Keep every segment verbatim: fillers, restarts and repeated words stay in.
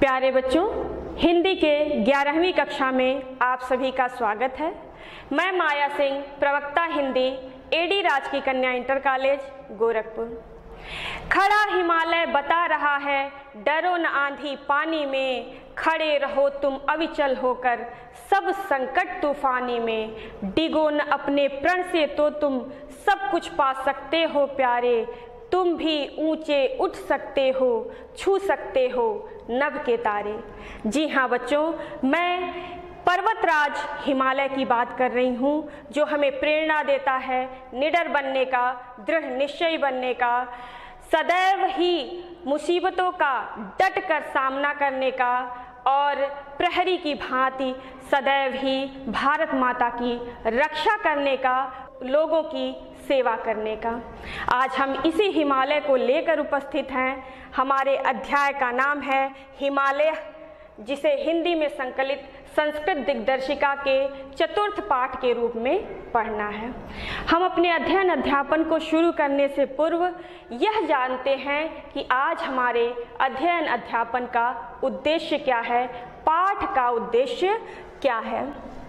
प्यारे बच्चों, हिंदी के ग्यारहवीं कक्षा में आप सभी का स्वागत है। मैं माया सिंह, प्रवक्ता हिंदी, एडी राजकीय कन्या इंटर कॉलेज गोरखपुर। खड़ा हिमालय बता रहा है, डरो न आंधी पानी में, खड़े रहो तुम अविचल होकर सब संकट तूफानी में, डिगो न अपने प्रण से तो तुम सब कुछ पा सकते हो प्यारे, तुम भी ऊंचे उठ सकते हो, छू सकते हो नभ के तारे। जी हाँ बच्चों, मैं पर्वतराज हिमालय की बात कर रही हूँ, जो हमें प्रेरणा देता है निडर बनने का, दृढ़ निश्चयी बनने का, सदैव ही मुसीबतों का डट कर सामना करने का और प्रहरी की भांति सदैव ही भारत माता की रक्षा करने का, लोगों की सेवा करने का। आज हम इसी हिमालय को लेकर उपस्थित हैं। हमारे अध्याय का नाम है हिमालय, जिसे हिंदी में संकलित संस्कृत दिग्दर्शिका के चतुर्थ पाठ के रूप में पढ़ना है। हम अपने अध्ययन अध्यापन को शुरू करने से पूर्व यह जानते हैं कि आज हमारे अध्ययन अध्यापन का उद्देश्य क्या है, पाठ का उद्देश्य क्या है।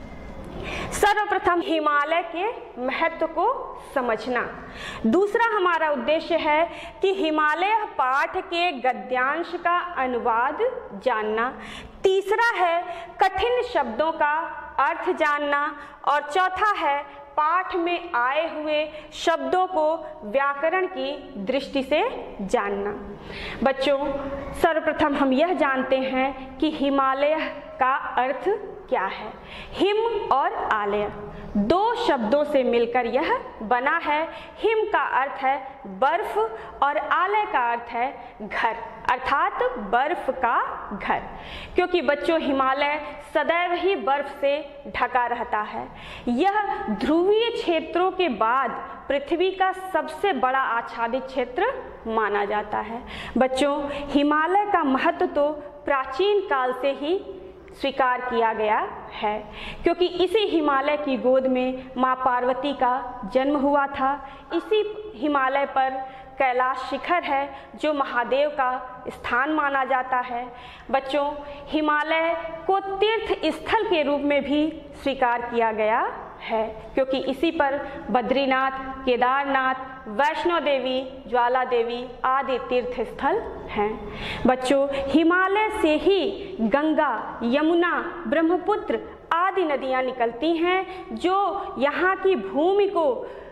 सर्वप्रथम हिमालय के महत्व को समझना। दूसरा हमारा उद्देश्य है कि हिमालय पाठ के गद्यांश का अनुवाद जानना। तीसरा है कठिन शब्दों का अर्थ जानना और चौथा है पाठ में आए हुए शब्दों को व्याकरण की दृष्टि से जानना। बच्चों, सर्वप्रथम हम यह जानते हैं कि हिमालय का अर्थ क्या है। हिम और आलय दो शब्दों से मिलकर यह बना है। हिम का अर्थ है बर्फ और आलय का अर्थ है घर, अर्थात बर्फ का घर, क्योंकि बच्चों हिमालय सदैव ही बर्फ से ढका रहता है। यह ध्रुवीय क्षेत्रों के बाद पृथ्वी का सबसे बड़ा आच्छादित क्षेत्र माना जाता है। बच्चों, हिमालय का महत्व तो प्राचीन काल से ही स्वीकार किया गया है, क्योंकि इसी हिमालय की गोद में माँ पार्वती का जन्म हुआ था। इसी हिमालय पर कैलाश शिखर है, जो महादेव का स्थान माना जाता है। बच्चों, हिमालय को तीर्थ स्थल के रूप में भी स्वीकार किया गया है, क्योंकि इसी पर बद्रीनाथ, केदारनाथ, वैष्णो देवी, ज्वाला देवी आदि तीर्थ स्थल हैं। बच्चों, हिमालय से ही गंगा, यमुना, ब्रह्मपुत्र आदि नदियां निकलती हैं, जो यहाँ की भूमि को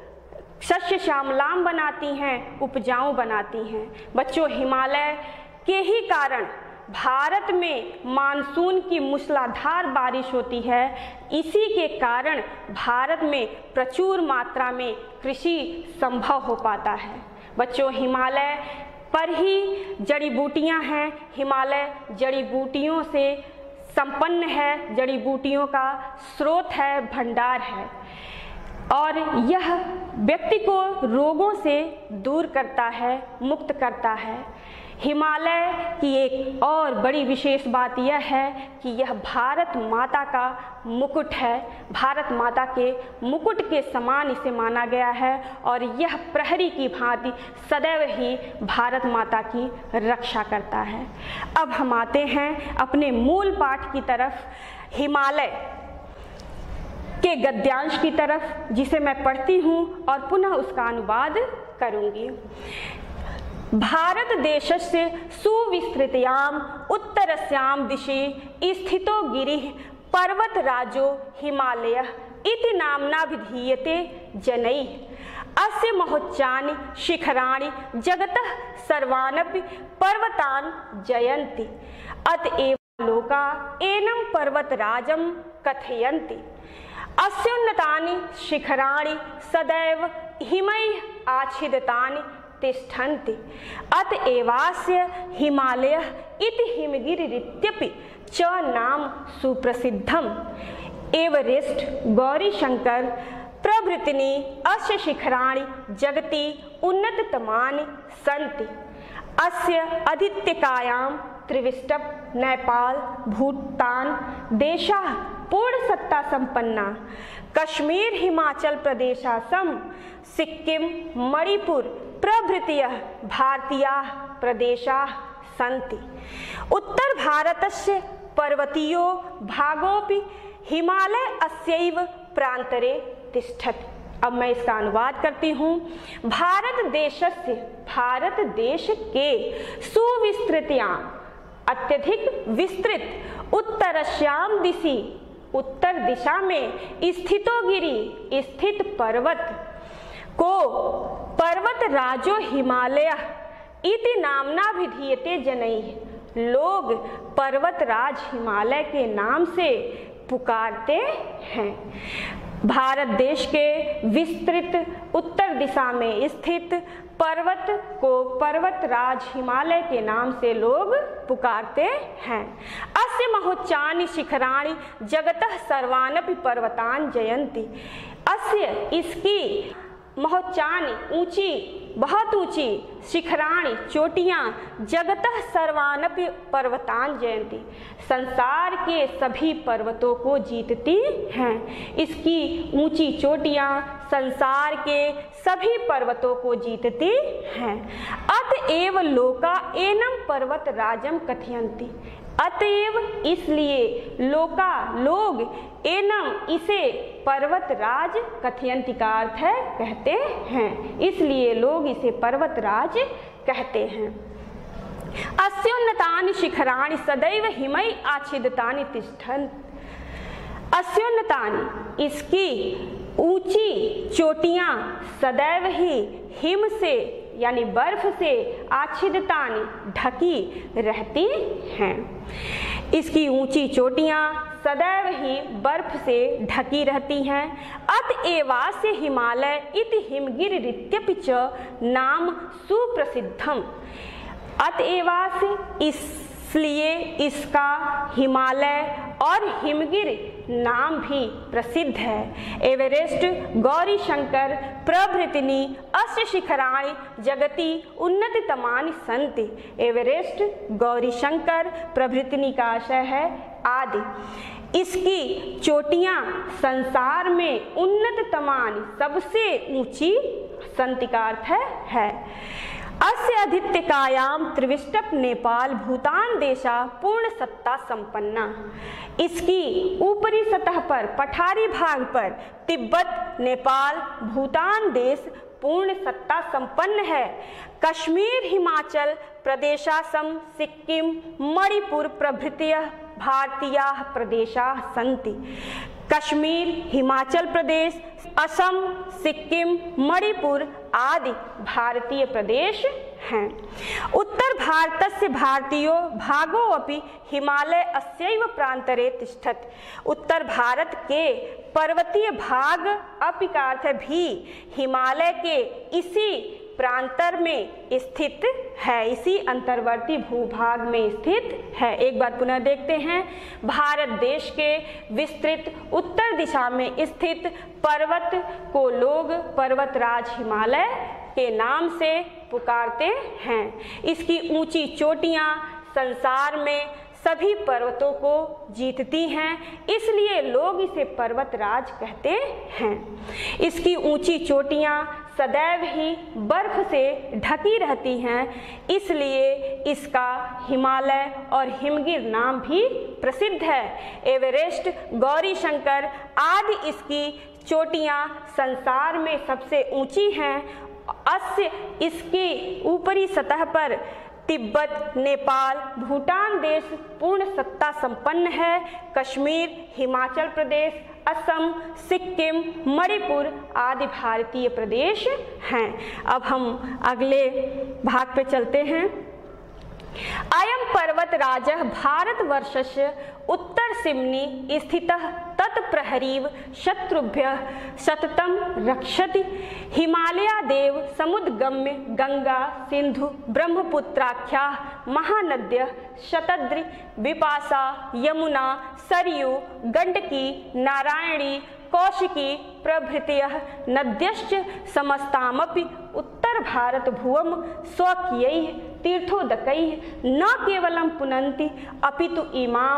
शस्य श्यामलाम बनाती हैं, उपजाऊ बनाती हैं। बच्चों, हिमालय के ही कारण भारत में मानसून की मूसलाधार बारिश होती है। इसी के कारण भारत में प्रचुर मात्रा में कृषि संभव हो पाता है। बच्चों, हिमालय पर ही जड़ी बूटियां हैं। हिमालय जड़ी बूटियों से संपन्न है, जड़ी बूटियों का स्रोत है, भंडार है, और यह व्यक्ति को रोगों से दूर करता है, मुक्त करता है। हिमालय की एक और बड़ी विशेष बात यह है कि यह भारत माता का मुकुट है। भारत माता के मुकुट के समान इसे माना गया है, और यह प्रहरी की भांति सदैव ही भारत माता की रक्षा करता है। अब हम आते हैं अपने मूल पाठ की तरफ, हिमालय के गद्यांश की तरफ, जिसे मैं पढ़ती हूँ और पुनः उसका अनुवाद करूँगी। भारत देशस्य सुविस्तृतयाम उत्तरस्याम दिशि स्थितो गिरिः पर्वतराजो हिमालयः इति नाम्ना विधीयते जनैः। अस्य महोच्चानि शिखराणि जगतः सर्वानपि पर्वतान् जयन्ति, अतएव लोका एनं पर्वतराजं कथयन्ति। अस्योन्नतानि शिखराणि सदैव हिमैः आच्छादितानि तिष्ठन्ति, अतएवास्य हिमालयः इति हिमगिरिरित्यपि च नाम सुप्रसिद्धम्। एवरेस्ट, गौरीशंकर प्रभृतीनि अस्य शिखराणि जगति उन्नततमानि सन्ति। अस्य अधित्यकायां त्रिविष्टप, नेपाल, भूटान देशाः पूर्णसत्ता संपन्ना, कश्मीर, हिमाचल प्रदेशासम, सिक्किम, मणिपुर प्रभृतयः भारतीयाः प्रदेशाः सन्ति। उत्तर भारतस्य पर्वतीयो भागोऽपि हिमालय अस्यैव प्रान्तरे तिष्ठति। अब मैं इसका अनुवाद करती हूँ। भारत देशस्य, भारत देश के सुविस्तृत्यां, अत्यधिक विस्तृत उत्तरस्यां दिशि, उत्तर दिशा में स्थितो गिरि, स्थित पर्वत को पर्वत राजो हिमालय इति नामना विधीयते जनैः। लोग पर्वतराज हिमालय के नाम से पुकारते हैं। भारत देश के विस्तृत उत्तर दिशा में स्थित पर्वत को पर्वतराज हिमालय के नाम से लोग पुकारते हैं। अस्य महोच्चानि शिखराणि जगतः सर्वानपि पर्वतान् जयन्ति। अस्य, इसकी, महोच्चानि, ऊंची, बहुत ऊंची, शिखराणि, चोटियां, जगतः सर्वानपि पर्वतान् जयन्ति, संसार के सभी पर्वतों को जीतती हैं। इसकी ऊंची चोटियां संसार के सभी पर्वतों को जीतती हैं। अतएव लोका एनम पर्वत राजम कथयन्ति। अतएव इसलिए लोका, लोग, एनम, इसे पर्वतराज, कथयन्ति का अर्थ है कहते हैं, इसलिए लोग इसे पर्वतराज कहते हैं। अस्योन्नतानि शिखराणि सदैव हिमै आच्छिदितानि तिष्ठन्ति। अस्योन्नतानि, इसकी ऊंची चोटियां सदैव ही हिम से यानी बर्फ से आच्छिदितानि, ढकी रहती हैं। इसकी ऊंची चोटियां सदैव ही बर्फ से ढकी रहती हैं। अतएवास्य हिमालय इति हिमगिरित्यपि च नाम सुप्रसिद्धम। अतएवास्य, इसलिए इसका हिमालय और हिमगिर नाम भी प्रसिद्ध है। एवरेस्ट, गौरी शंकर प्रभृतिनि अस्य शिखराणि जगति उन्नततमानि सन्ति। एवरेस्ट, गौरी शंकर प्रभृतिनि का आशय है आदि। इसकी चोटियां संसार में उन्नततमानि, सबसे ऊंची, सन्ति का अर्थ है, है। अस्य अधित्यकायाम त्रिविष्टप नेपाल भूटान देशा पूर्ण सत्ता संपन्ना। इसकी ऊपरी सतह पर, पठारी भाग पर तिब्बत, नेपाल, भूटान देश पूर्ण सत्ता संपन्न है। कश्मीर, हिमाचल प्रदेशासम, सिक्किम, मणिपुर प्रभृतयः भारतीयाः प्रदेशाः सन्ति। कश्मीर, हिमाचल प्रदेश, असम, सिक्किम, मणिपुर आदि भारतीय प्रदेश हैं। उत्तर भारतस्य भारतीयो भागो अपि हिमालय अस्यैव प्रान्तरे तिष्ठति। उत्तर भारत के पर्वतीय भाग, अपि का अर्थ है भी, हिमालय के इसी प्रांतर में स्थित है, इसी अंतर्वर्ती भूभाग में स्थित है। एक बार पुनः देखते हैं। भारत देश के विस्तृत उत्तर दिशा में स्थित पर्वत को लोग पर्वतराज हिमालय के नाम से पुकारते हैं। इसकी ऊंची चोटियां संसार में सभी पर्वतों को जीतती हैं, इसलिए लोग इसे पर्वतराज कहते हैं। इसकी ऊंची चोटियां सदैव ही बर्फ से ढकी रहती हैं, इसलिए इसका हिमालय और हिमगिर नाम भी प्रसिद्ध है। एवरेस्ट, गौरी शंकर आदि इसकी चोटियां संसार में सबसे ऊंची हैं। अस्य, इसकी ऊपरी सतह पर तिब्बत, नेपाल, भूटान देश पूर्ण सत्ता संपन्न है। कश्मीर, हिमाचल प्रदेश, असम, सिक्किम, मणिपुर आदि भारतीय प्रदेश हैं। अब हम अगले भाग पे चलते हैं। अयं पर्वतराजः भारतवर्षस्य उत्तरसिम्नि स्थितः तत्प्रहरीव शत्रुभ्यः सततं रक्षति। हिमालयादेव समुद्गम्य गंगा, सिंधु, ब्रह्मपुत्राख्याः महानद्यः शतद्रि, विपाशा, यमुना, सरयू, गंडकी, नारायणी, कौशिकी प्रभृतयः नद्यश्च समस्तामपि उत्तर भारत भुवं स्वकीयैः तीर्थोदकैः न केवलं पुनन्ति अपितु इमां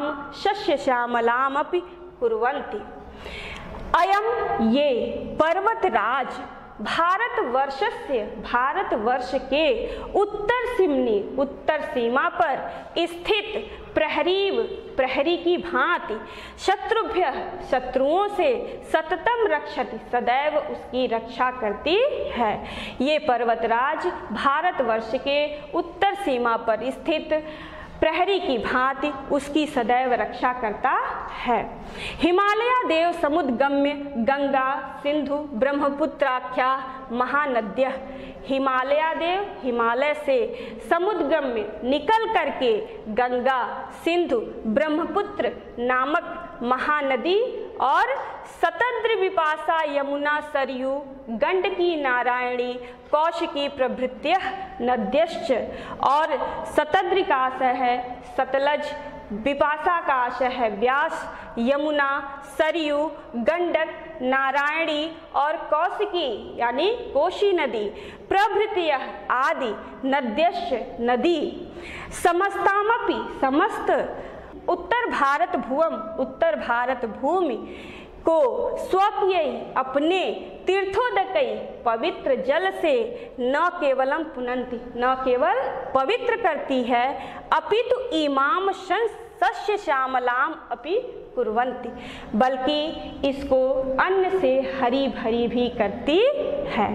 शस्यश्यामलामपि कुर्वन्ति। अयम, ये पर्वतराज भारतवर्षस्य भारतवर्ष के उत्तर सीमनी उत्तर सीमा पर स्थित प्रहरीव प्रहरी की भांति शत्रुभ्य शत्रुओं से सततम रक्षति सदैव उसकी रक्षा करती है। ये पर्वतराज भारतवर्ष के उत्तर सीमा पर स्थित प्रहरी की भांति उसकी सदैव रक्षा करता है। हिमालय देव समुद्गम्य गंगा सिंधु ब्रह्मपुत्राख्या महानद्य। हिमालय देव हिमालय से समुद्गम्य निकल करके गंगा सिंधु ब्रह्मपुत्र नामक महानदी और शतद्र विपाशा यमुना सरयू गंडकी नारायणी कौशिकी प्रभृत्य नद्यश्च। और शतद्र का आशय है सतलज, विपाशा का आशय है व्यास, यमुना सरयू गंडक नारायणी और कौशिकी यानी कोशी नदी प्रभृत्य आदि नद्यश्च नदी। समस्तामपि समस्त उत्तर भारत भुवम उत्तर भारत भूमि को स्वकीय अपने तीर्थोदकई पवित्र जल से न केवलम पुनन्ति न केवल पवित्र करती है अपितु इमाम सस्य श्यामलाम अपि कुर्वन्ति बल्कि इसको अन्न से हरी भरी भी करती है।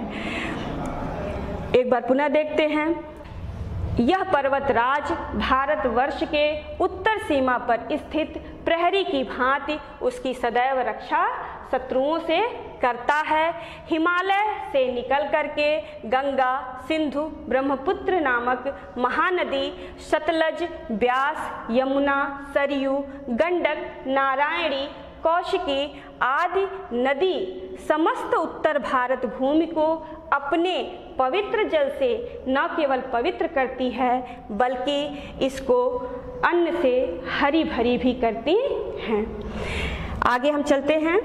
एक बार पुनः देखते हैं। यह पर्वतराज भारतवर्ष के उत्तर सीमा पर स्थित प्रहरी की भांति उसकी सदैव रक्षा शत्रुओं से करता है। हिमालय से निकल करके गंगा सिंधु ब्रह्मपुत्र नामक महानदी सतलज व्यास यमुना सरयू गंडक नारायणी कौशिकी आदि नदी समस्त उत्तर भारत भूमि को अपने पवित्र जल से न केवल पवित्र करती है बल्कि इसको अन्न से हरी भरी भी करती हैं। आगे हम चलते हैं।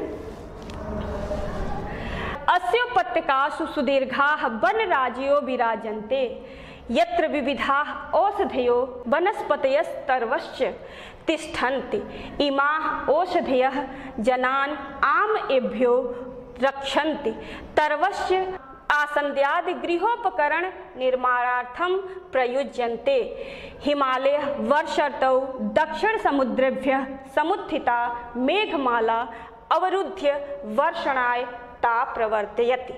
अस्योपत्यकासु सुदीर्घाः वनराज्यो विराजन्ते यत्र विविधाः औषधयो वनस्पतयस्तर्वश्च तिष्ठन्ति इमाः औषधयः जनान् आमएभ्यो रक्षन्ति तर्वश्च आसन्द्यादि गृहोपकरण निर्माणार्थं प्रयुज्यन्ते। हिमालय वर्षर्तौ दक्षिण समुद्रेभ्यः समुत्थिता मेघमाला अवरुध्य वर्षणाय ता प्रवर्तयति।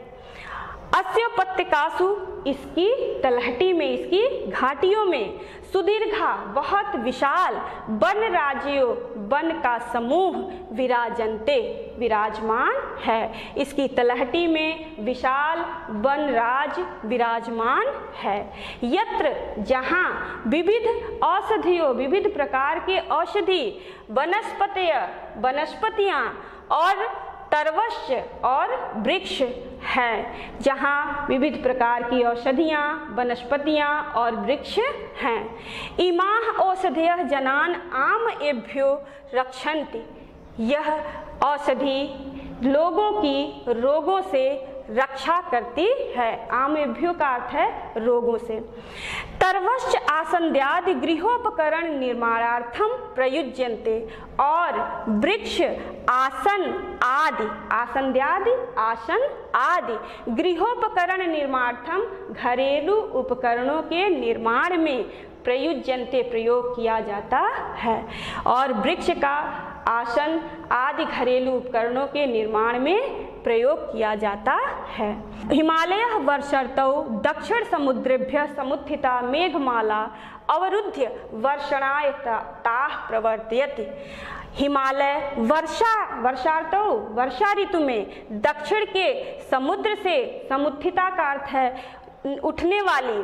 अस्योपत्यकासु इसकी तलहटी में इसकी घाटियों में सुदीर्घा बहुत विशाल वन राज्यों वन का समूह विराजन्ते विराजमान है। इसकी तलहटी में विशाल वन राज विराजमान है। यत्र जहाँ विविध औषधियों विविध प्रकार के औषधि वनस्पतय वनस्पतियाँ और तरवश्च और वृक्ष हैं जहाँ विविध प्रकार की औषधियाँ वनस्पतियाँ और वृक्ष हैं। इमाः औषधयः जनान् आमएभ्यो रक्षन्ति यह औषधि लोगों की रोगों से रक्षा करती है। आमेभ्यो का अर्थ है रोगों से। तरवश्च आसन्द्यादि गृहोपकरण निर्माणार्थम प्रयुज्यन्ते और वृक्ष आसन आदि आसन्द्यादि आसन आदि गृहोपकरण निर्माणार्थम घरेलू उपकरणों के निर्माण में प्रयुज्यन्ते प्रयोग किया जाता है। और वृक्ष का आसन आदि घरेलू उपकरणों के निर्माण में प्रयोग किया जाता है। हिमालय वर्षर्तौ दक्षिण समुद्रेभ्यः समुत्थिता मेघमाला अवरुध्य वर्षणाय ताः प्रवर्तयति। हिमालय वर्षा वर्षार्तौ वर्षा ऋतु में दक्षिण के समुद्र से समुत्थिता का अर्थ है उठने वाली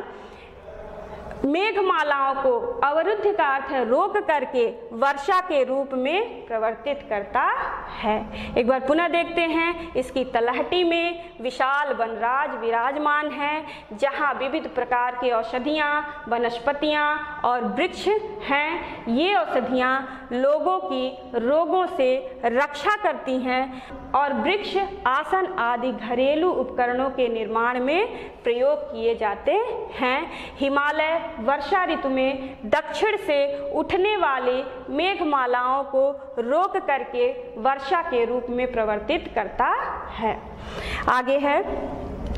मेघमालाओं को अवरुद्ध का अर्थ है रोक करके वर्षा के रूप में प्रवर्तित करता है। एक बार पुनः देखते हैं। इसकी तलहटी में विशाल वनराज विराजमान है जहाँ विविध प्रकार की औषधियाँ वनस्पतियाँ और वृक्ष हैं। ये औषधियाँ लोगों की रोगों से रक्षा करती हैं और वृक्ष आसन आदि घरेलू उपकरणों के निर्माण में प्रयोग किए जाते हैं। हिमालय वर्षा ऋतु में दक्षिण से उठने वाले मेघमालाओं को रोक करके वर्षा के रूप में प्रवर्तित करता है। आगे है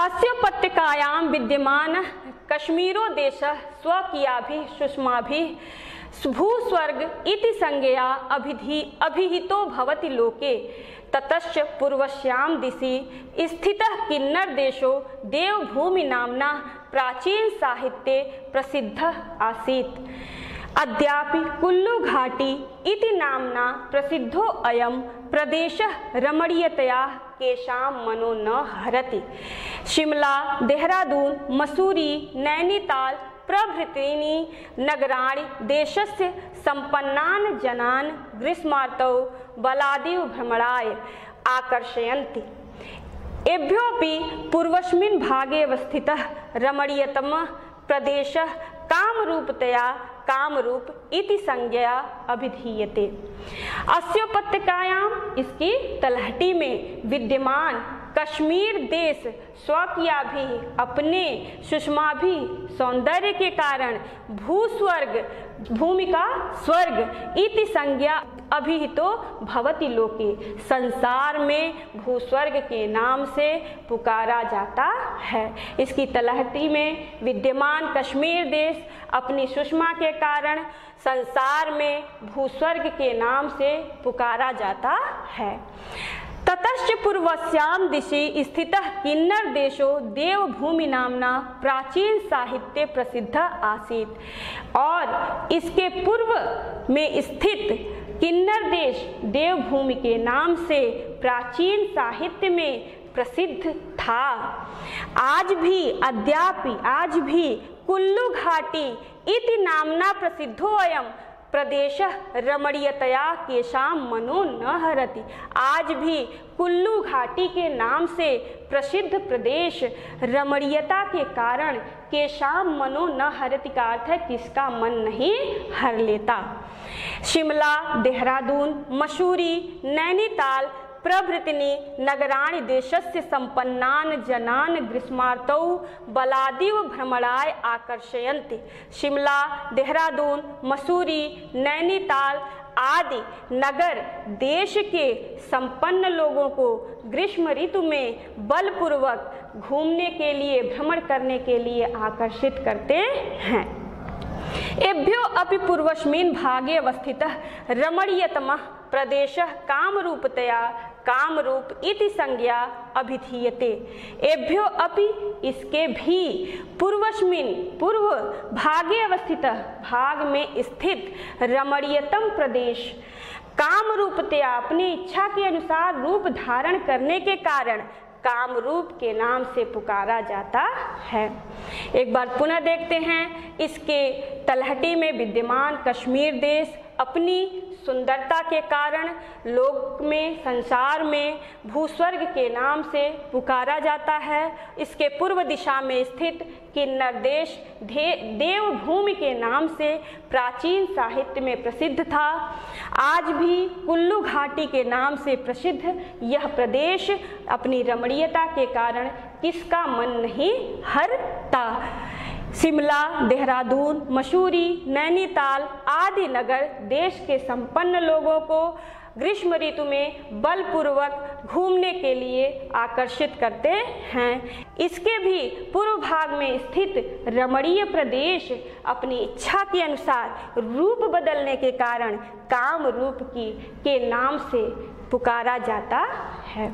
अस्योपत्यकायां विद्यमान कश्मीरो देशः स्वकीयाभिः सुषमाभिः भूस्वर्ग इति संज्ञया अभिधि अभिहितो भवति लोके। ततश्च पूर्वस्यां दिशि स्थितः किन्नर देशो देवभूमि नाम्ना प्राचीन साहित्ये प्रसिद्धः आसीत्। अद्यापि कुल्लू घाटी इति नाम्ना प्रसिद्धो अयं प्रदेशः रमणीयतया केषां मनो न हरति। शिमला, देहरादून, मसूरी, नैनीताल प्रभृतीनि नगराणि देशस्य सम्पन्नान् जनान् ग्रीष्मार्तौ बलादिव भ्रमणाय आकर्षयन्ति। एभ्योऽपि पूर्वस्मिन् भागे अवस्थितः रमणीयतमः प्रदेशः कामरूपतया कामरूप इति संज्ञया अभिधीयते। अस्योपत्यकायां, इसकी तलहटी में विद्यमान कश्मीर देश स्वकीयाभिः अपने सुषमाभि सौंदर्य के कारण भूस्वर्ग भूमि का स्वर्ग इति संज्ञा अभिहितो भवति लोके, संसार में भूस्वर्ग के नाम से पुकारा जाता है। इसकी तलहटी में विद्यमान कश्मीर देश अपनी सुषमा के कारण संसार में भूस्वर्ग के नाम से पुकारा जाता है। ततश्च पूर्वस्यां दिशि स्थितः किन्नर देशो देवभूमि नामना प्राचीन साहित्य प्रसिद्ध आसीत्। और इसके पूर्व में स्थित किन्नर देश देवभूमि के नाम से प्राचीन साहित्य में प्रसिद्ध था। आज भी अद्यापि आज भी कुल्लू घाटी इति नामना प्रसिद्धो अयं प्रदेशः रमणीयतया केषां मनो न हरति। आज भी कुल्लू घाटी के नाम से प्रसिद्ध प्रदेश रमणीयता के कारण केषां मनो न हरति का अर्थ है किसका मन नहीं हर लेता। शिमला, देहरादून, मसूरी, नैनीताल प्रभृतीनि नगराणि देशस्य सम्पन्नान् जनान् ग्रीष्मार्तौ बलादिव भ्रमणाय आकर्षयन्ति। शिमला, देहरादून, मसूरी, नैनीताल आदि नगर देश के संपन्न लोगों को ग्रीष्म ऋतु में बलपूर्वक घूमने के लिए भ्रमण करने के लिए आकर्षित करते हैं। एभ्यो अपि पूर्वस्मिन् भागे अवस्थितः रमणीयतमः प्रदेशः कामरूपतया कामरूप इति संज्ञा अभिधीयते। एभ्यो अपि, इसके भी पूर्वस्मिन् पूर्व भागे अवस्थितः भाग में स्थित रमणीयतम प्रदेश कामरूपतया अपनी इच्छा के अनुसार रूप धारण करने के कारण कामरूप के नाम से पुकारा जाता है। एक बार पुनः देखते हैं, इसके तलहटी में विद्यमान कश्मीर देश अपनी सुंदरता के कारण लोक में संसार में भूस्वर्ग के नाम से पुकारा जाता है। इसके पूर्व दिशा में स्थित किन्नर देश देवभूमि के नाम से प्राचीन साहित्य में प्रसिद्ध था। आज भी कुल्लू घाटी के नाम से प्रसिद्ध यह प्रदेश अपनी रमणीयता के कारण किसका मन नहीं हरता। शिमला, देहरादून, मसूरी, नैनीताल आदि नगर देश के संपन्न लोगों को ग्रीष्म ऋतु में बलपूर्वक घूमने के लिए आकर्षित करते हैं। इसके भी पूर्व भाग में स्थित रमणीय प्रदेश अपनी इच्छा के अनुसार रूप बदलने के कारण काम रूप की के नाम से पुकारा जाता है।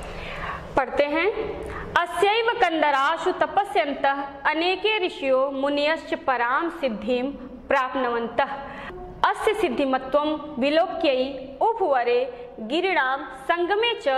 पढ़ते हैं, अस्यैव कंदराशु तपस्यन्तः अनेके ऋषियो मुनयश्च परां सिद्धिं प्राप्नुवन्तः। अस्य सिद्धिमत्वं विलोक्यै उपवरे गिरिणां संगमे च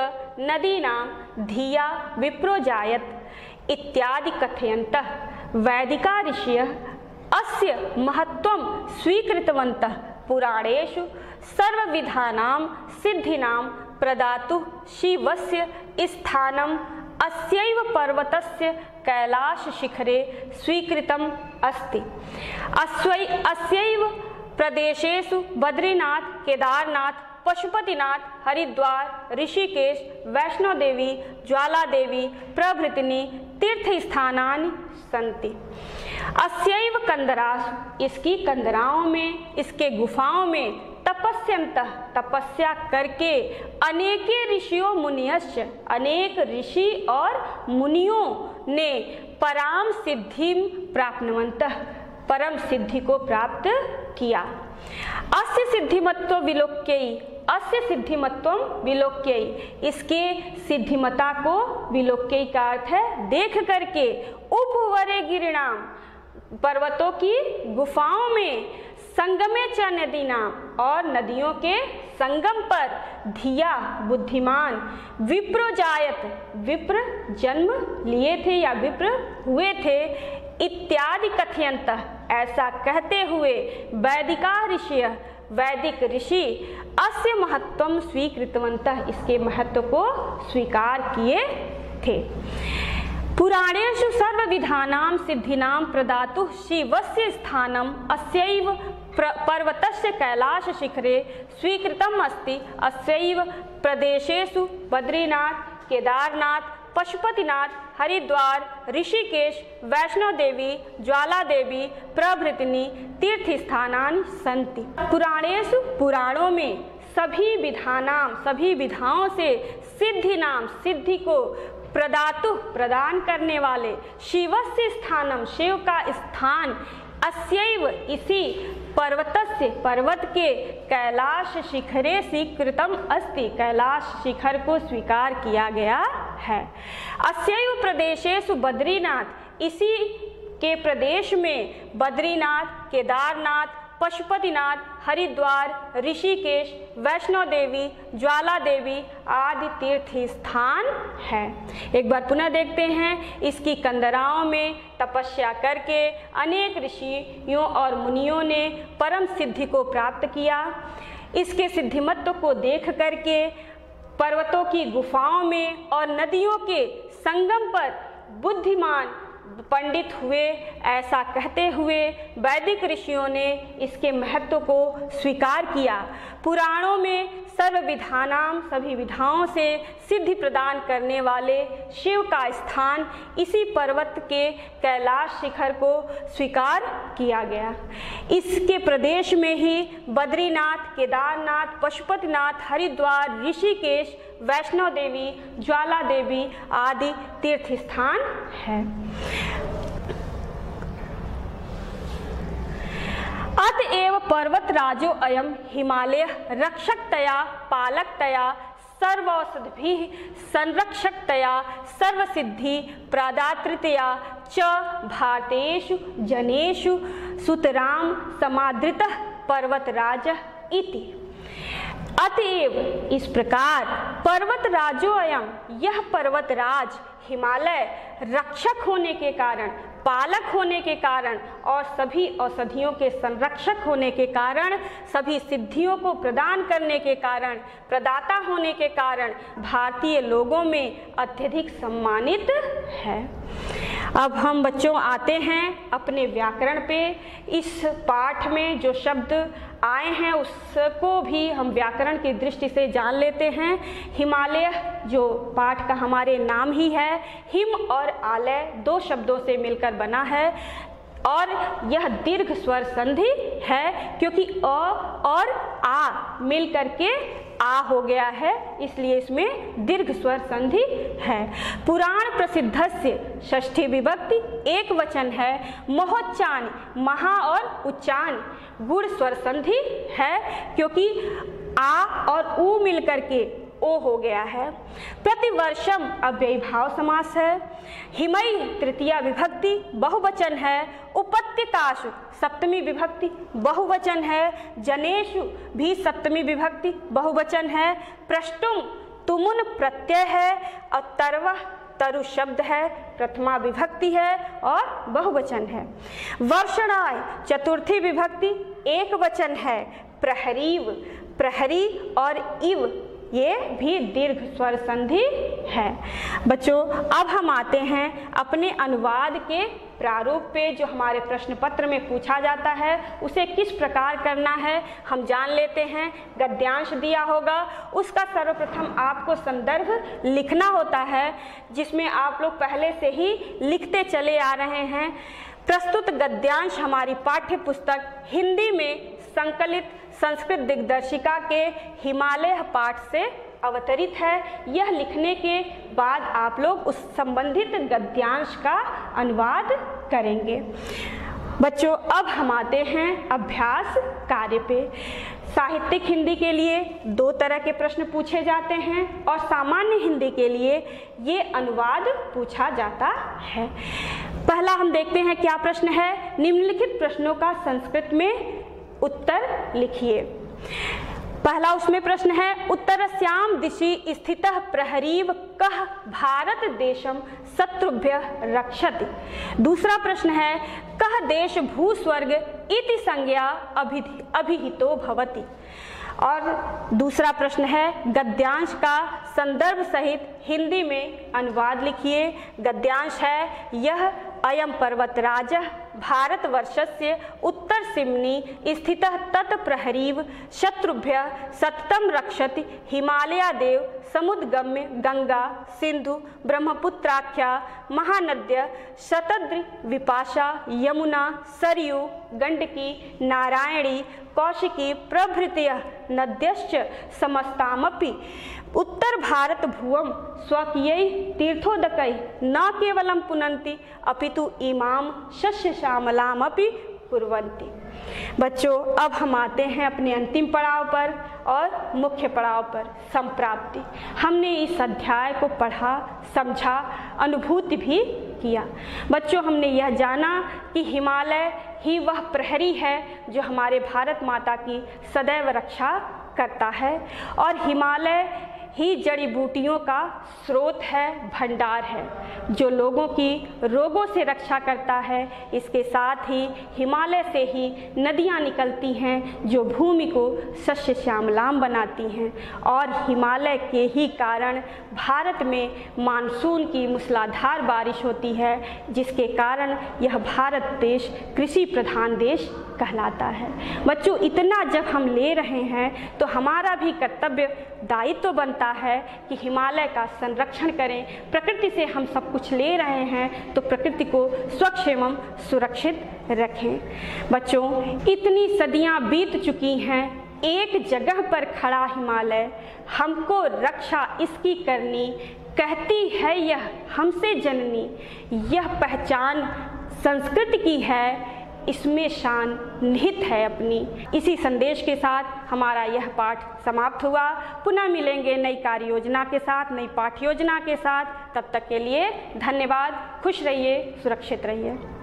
नदीनां धिया विप्रो जायत इत्यादि कथयन्तः। वैदिका ऋषयः अस्य महत्त्वं स्वीकृतवन्तः। पुराणेषु सर्वविधानां सिद्धीनां प्रदातुः शिवस्य स्थानम् अस्यैव पर्वतस्य कैलाश शिखरे स्वीकृतम् अस्ति। अस्वै अस्यैव प्रदेशेषु बद्रीनाथ, केदारनाथ, पशुपतिनाथ, हरिद्वार, ऋषिकेश, वैष्णो देवी, ज्वाला देवी प्रभृतिनि तीर्थस्थानानि सन्ति। अस्यैव कंदरासु, इसकी कंदराओं में, इसके गुफाओं में तपस्यन्तः, तपस्या करके अनेके ऋषियों मुनियश्च, अनेक ऋषि और मुनियों ने पराम सिद्धि प्राप्तवन्तः, परम सिद्धि को प्राप्त किया। अस्य सिद्धिमत्व विलोक्यई, अस्य सिद्धिमत्वम विलोक्यई, इसके सिद्धिमता को, विलोक्यई का अर्थ है देख करके, उपवरे गिरिणाम, पर्वतों की गुफाओं में, संगमे च नदी नाम, और नदियों के संगम पर, धिया बुद्धिमान, विप्रो जायत, विप्र जन्म लिए थे या विप्र हुए थे, इत्यादि कथयन्तः, ऐसा कहते हुए, वैदिका ऋषिय, वैदिक ऋषि अस्य महत्वम स्वीकृतवन्तः, इसके महत्व को स्वीकार किए थे। पुराणेषु सर्वविधानां सिद्धीनां प्रदातुः शिवस्य स्थानम् अस्यैव पर्वतस्य कैलाश शिखरे स्वीकृतम् अस्ति। अस्यैव प्रदेशेषु बद्रीनाथ, केदारनाथ, पशुपतिनाथ, हरिद्वार, ऋषिकेश, वैष्णो देवी, ज्वाला देवी प्रभृतिनि तीर्थस्थानानि सन्ति। पुराणेषु, पुराणों में, सभी विधानाम, सभी विधाओं से, सिद्धि नाम, सिद्धि को, प्रदातु, प्रदान करने वाले, शिवस्य स्थानम, शिव का स्थान, अस्यैव, इसी, पर्वतस्य, पर्वत के, कैलाश शिखरे स्वीकृतम अस्ति, कैलाश शिखर को स्वीकार किया गया है। अस्यैव प्रदेशेषु बद्रीनाथ, इसी के प्रदेश में बद्रीनाथ, केदारनाथ, पशुपतिनाथ, हरिद्वार, ऋषिकेश, वैष्णो देवी, ज्वाला देवी आदि तीर्थ स्थान है। एक बार पुनः देखते हैं, इसकी कंदराओं में तपस्या करके अनेक ऋषियों और मुनियों ने परम सिद्धि को प्राप्त किया। इसके सिद्धिमत्व को देख करके पर्वतों की गुफाओं में और नदियों के संगम पर बुद्धिमान पंडित हुए, ऐसा कहते हुए वैदिक ऋषियों ने इसके महत्व को स्वीकार किया। पुराणों में सर्व विधानाम, सभी विधाओं से सिद्धि प्रदान करने वाले शिव का स्थान, इसी पर्वत के कैलाश शिखर को स्वीकार किया गया। इसके प्रदेश में ही बद्रीनाथ, केदारनाथ, पशुपतिनाथ, हरिद्वार, ऋषिकेश, वैष्णो देवी, ज्वाला देवी आदि तीर्थ स्थान है। अतएव पर्वतराजो अयम हिमालय रक्षकतया, पालकतया, सर्वौषधिभिः संरक्षकतया, सर्वसिद्धि प्रदातृतया च भारतेषु जनेषु सुतरां समादृतः पर्वतराजः इति। अतएव, इस प्रकार, पर्वतराजो अयम, यह पर्वतराज हिमालय रक्षक होने के कारण, पालक होने के कारण और सभी औषधियों के संरक्षक होने के कारण, सभी सिद्धियों को प्रदान करने के कारण, प्रदाता होने के कारण भारतीय लोगों में अत्यधिक सम्मानित है। अब हम बच्चों आते हैं अपने व्याकरण पे। इस पाठ में जो शब्द आए हैं उसको भी हम व्याकरण की दृष्टि से जान लेते हैं। हिमालय जो पाठ का हमारे नाम ही है, हिम और आलय दो शब्दों से मिलकर बना है और यह दीर्घ स्वर संधि है, क्योंकि अ और आ मिल करके आ हो गया है, इसलिए इसमें दीर्घ स्वर संधि है। पुराण प्रसिद्धस्य षष्ठी विभक्ति एक वचन है। महोच्चान, महा और उच्चान गुण स्वर संधि है, क्योंकि आ और ऊ मिल करके ओ हो गया है। प्रतिवर्षम अव्ययीभाव समास है। हिमई तृतीया विभक्ति बहुवचन है। उपत्यकाशु सप्तमी विभक्ति बहुवचन है। जनेषु भी सप्तमी विभक्ति बहुवचन है। पृष्ठुम तुमुन प्रत्यय है और तरवह तरु शब्द है, प्रथमा विभक्ति है और बहुवचन है। वर्षणाय चतुर्थी विभक्ति एक वचन है। प्रहरीव, प्रहरी और इव ये भी दीर्घ स्वर संधि है। बच्चों, अब हम आते हैं अपने अनुवाद के प्रारूप पे। जो हमारे प्रश्न पत्र में पूछा जाता है उसे किस प्रकार करना है हम जान लेते हैं। गद्यांश दिया होगा, उसका सर्वप्रथम आपको संदर्भ लिखना होता है, जिसमें आप लोग पहले से ही लिखते चले आ रहे हैं। प्रस्तुत गद्यांश हमारी पाठ्य पुस्तक हिंदी में संकलित संस्कृत दिग्दर्शिका के हिमालय पाठ से अवतरित है। यह लिखने के बाद आप लोग उस संबंधित गद्यांश का अनुवाद करेंगे। बच्चों, अब हम आते हैं अभ्यास कार्य पे। साहित्यिक हिंदी के लिए दो तरह के प्रश्न पूछे जाते हैं और सामान्य हिंदी के लिए ये अनुवाद पूछा जाता है। पहला हम देखते हैं क्या प्रश्न है। निम्नलिखित प्रश्नों का संस्कृत में उत्तर लिखिए। पहला उसमें प्रश्न है, उत्तरस्याम दिशि स्थितः प्रहरीव कः भारत देशम शत्रुभ्यः रक्षति। दूसरा प्रश्न है, कः देश भूस्वर्ग इति संज्ञा अभिहितो भवति। और दूसरा प्रश्न है, गद्यांश का संदर्भ सहित हिंदी में अनुवाद लिखिए। गद्यांश है, यह अयम पर्वतराजः भारतवर्षस्य उत्तर सिम्नि स्थितः तत्प्रहरीव शत्रुभ्यः सततं रक्षति। हिमालयादेव समुद्गम्य गंगा सिंधु ब्रह्मपुत्राख्या महानद्य शतद्रि विपाशा यमुना सरयू गंडकी नारायणी कौशिकी प्रभृतयः नद्यश्च समस्तामपि उत्तर भारत भुवं स्वकीयै तीर्थोदकै न केवलं पुनन्ति अपितु इमाम शस्य श्यामलामपि कुर्वन्ति। बच्चों, अब हम आते हैं अपने अंतिम पड़ाव पर और मुख्य पड़ाव पर, संप्राप्ति। हमने इस अध्याय को पढ़ा, समझा, अनुभूति भी किया। बच्चों, हमने यह जाना कि हिमालय ही वह प्रहरी है जो हमारे भारत माता की सदैव रक्षा करता है और हिमालय ही जड़ी बूटियों का स्रोत है, भंडार है, जो लोगों की रोगों से रक्षा करता है। इसके साथ ही हिमालय से ही नदियाँ निकलती हैं जो भूमि को शस्य श्यामलाम बनाती हैं और हिमालय के ही कारण भारत में मानसून की मूसलाधार बारिश होती है, जिसके कारण यह भारत देश कृषि प्रधान देश कहलाता है। बच्चों, इतना जब हम ले रहे हैं तो हमारा भी कर्तव्य दायित्व बनता है कि हिमालय का संरक्षण करें। प्रकृति से हम सब कुछ ले रहे हैं तो प्रकृति को स्वच्छ एवं सुरक्षित रखें। बच्चों, इतनी सदियां बीत चुकी हैं, एक जगह पर खड़ा हिमालय, हमको रक्षा इसकी करनी, कहती है यह हमसे जननी। यह पहचान संस्कृति की है, इसमें शान निहित है अपनी। इसी संदेश के साथ हमारा यह पाठ समाप्त हुआ। पुनः मिलेंगे नई कार्य योजना के साथ, नई पाठ्य योजना के साथ। तब तक के लिए धन्यवाद। खुश रहिए, सुरक्षित रहिए।